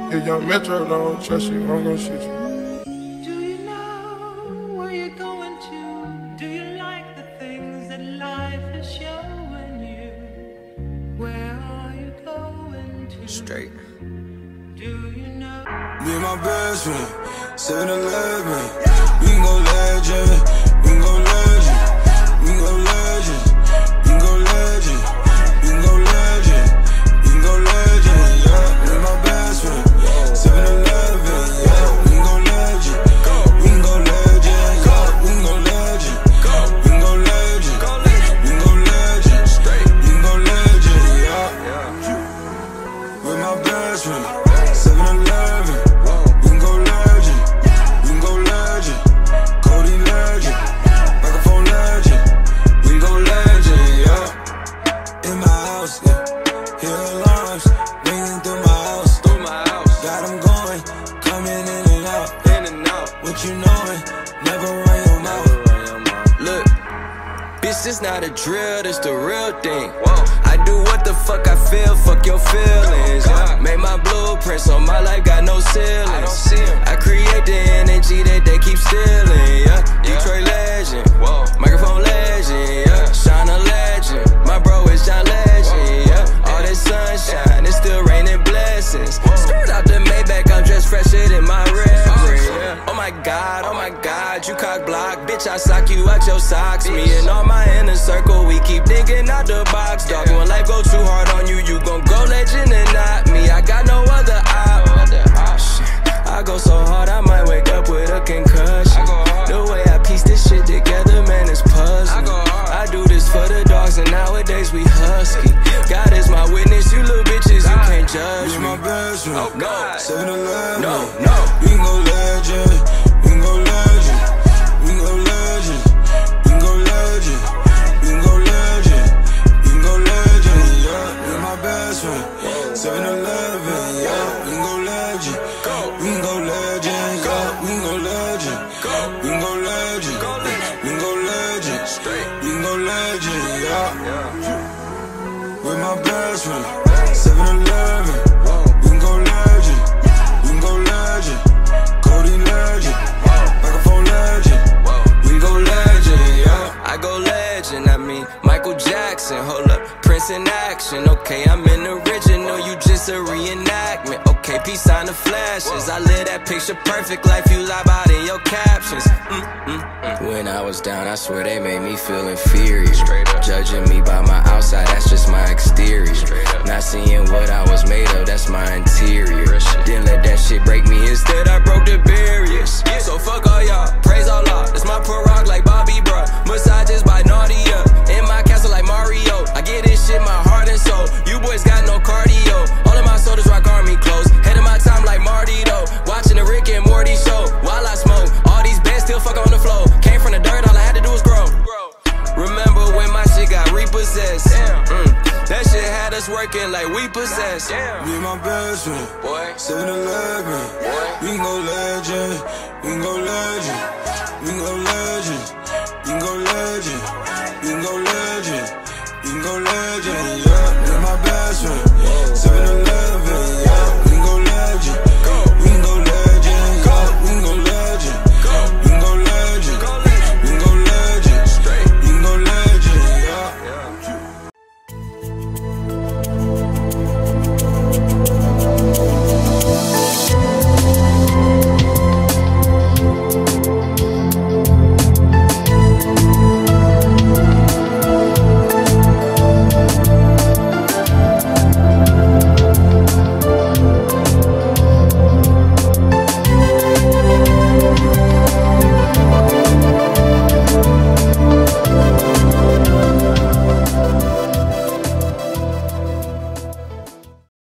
If young Metro don't trust you, I'm gon' shoot you. Do you know where you're going to? Do you like the things that life is showing you? Where are you going to? Straight. Do you know? Me and my best friend, 7-Eleven. We can go legend, we can go legend, we can go legend, we can go legend, we can go legend, we can go legend, yeah. Me and my best friend, 7-Eleven, yeah. We can go legend, we can go legend, yeah. We can go legend, we can go legend, we can go legend, straight, we can go legend, yeah. With my best friend, 7-Eleven. It's not a drill, it's the real thing. I do what the fuck I feel, fuck your feelings. Made my blueprints, so my life got no ceilings. I create the energy that they keep stealing, yeah. Detroit legend, microphone legend, yeah. Shine a legend, my bro is John Legend, yeah. All this sunshine, it's still raining blessings. Skirt out the Maybach, I'm dressed fresher than my reverend, yeah. Oh my God, you cock block. Bitch, I sock you out your socks. Me and all my inner circle, we keep thinking out the box. Dog, when life go too hard on you, you gon' go legend and not me. I got no other option. I go so hard, I might wake up with a concussion. The way I piece this shit together, man, it's puzzling. I do this for the dogs, and nowadays we husky. God is my witness, you little bitches, you can't judge me. My best friend, oh God, 7-Eleven, no. We can go legend, we can go legend, we can go legend, we can go legend, we can go legend, we can go legend, yeah. With my best friend, 7-Eleven, yeah. We can go legend, we can go legend, yeah. We can go legend, we can go legend, we can go legend, we can go legend, yeah. With my best friend, 7-Eleven, we can go legend, we can go legend, Codeine legend, microphone legend, we can go legend, yeah. I go legend, I mean Michael Jackson, hold up, Prince in action. Okay, I'm in the original, you just a reenactment. Okay, peace on the flashes, I live that picture perfect life you lie about in your captions. When I was down, I swear they made me feel inferior. Judging me by my outside, that's just my exterior. Not seeing what I was made of, that's my interior. Didn't let that shit break me, instead I broke the barriers. So fuck all y'all, praise Allah, that's my prorogue like Bobby, bruh. Massages by Nadia, in my castle like Mario. I get this shit my heart and soul, you boys got no cardio. All of my soldiers rock army clothes, head of my time like Marty though. Watching the Rick and Morty show, while I smoke, all these bands still fuck on the floor. Came from the dirt, all I had to do was grow. Remember when my shit got repossessed? That shit had us working like we possessed. Me and my best friend, 7-Eleven, we can go legend, we can go legend, we can go legend, we can go legend, we can go legend, we can go legend, yeah. Me and my best friend, 7-Eleven, yeah. We can go legend, we can go legend, yeah. We can go legend, we can go legend, we can go legend, we can go legend, yeah.